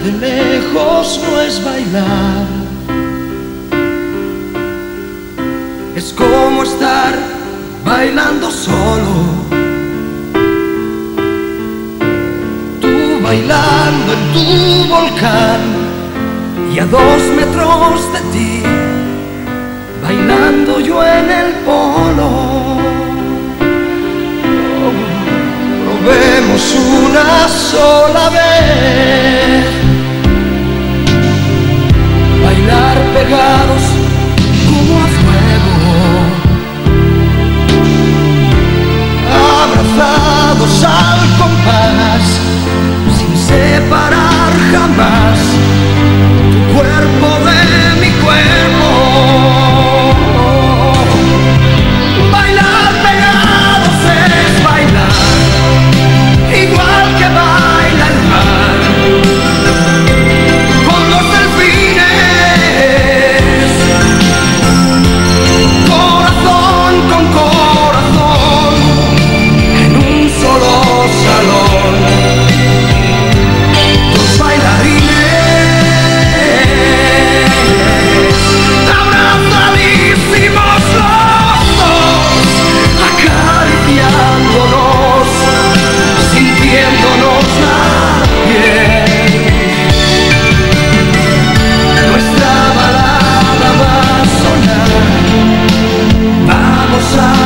de lejos no es bailar, es como estar bailando solo. Tú bailando en tu volcán y a 2 metros de ti, bailando yo en el polo. Probemos una sola vez bailar pegados como a fuego, abrazados al compás, sin separar jamás tu cuerpo de mi cuerpo. Bailar pegados es bailar igual que baila el mar con los delfines, corazón con corazón, en un solo salón. Dos bailarines abrazadísimos los dos, acariciándonos, sintiéndonos la piel. Nuestra balada va a sonar, vamos a